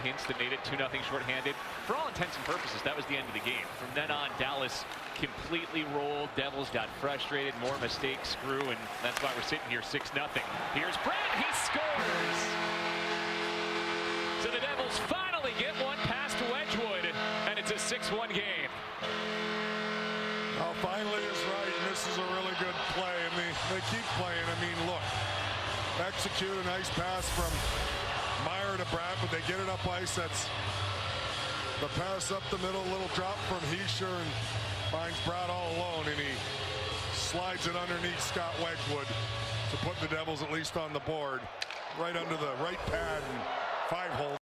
Hints that made it 2-0 shorthanded. For all intents and purposes, that was the end of the game. From then on, Dallas completely rolled. Devils got frustrated. More mistakes grew, and that's why we're sitting here 6-0. Here's Bratt. He scores. So the Devils finally get one past Wedgwood, and it's a 6-1 game. Well, finally is right, and this is a really good play. I mean, they keep playing. I mean, look, execute a nice pass from Meyer to Bratt, but they get it up ice. That's the pass up the middle, little drop from Jesper, and finds Bratt all alone, and he slides it underneath Scott Wedgwood to put the Devils at least on the board, right under the right pad and 5-hole.